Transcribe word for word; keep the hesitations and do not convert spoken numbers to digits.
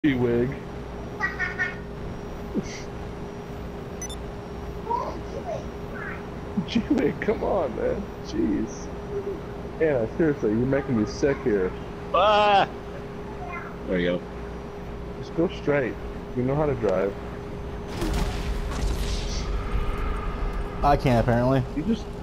G-Wig. G-Wig, come on, man. Jeez. Anna, seriously, you're making me sick here. Ah! There you go. Just go straight. You know how to drive. I can't, apparently. You just